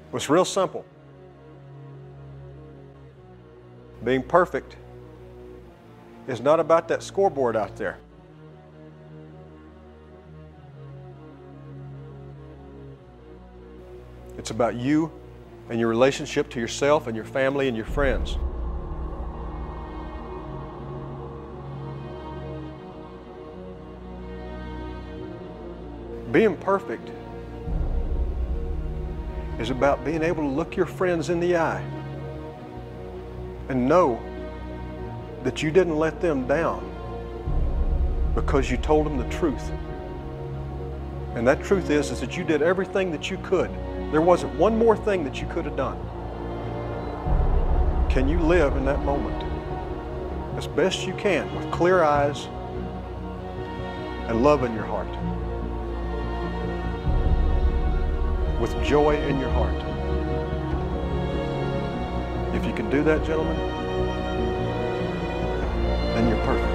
It's real simple. Being perfect is not about that scoreboard out there. It's about you and your relationship to yourself and your family and your friends. Being perfect is about being able to look your friends in the eye and know that you didn't let them down because you told them the truth. And that truth is that you did everything that you could. There wasn't one more thing that you could have done. Can you live in that moment as best you can with clear eyes and love in your heart? With joy in your heart. If you can do that, gentlemen, then you're perfect.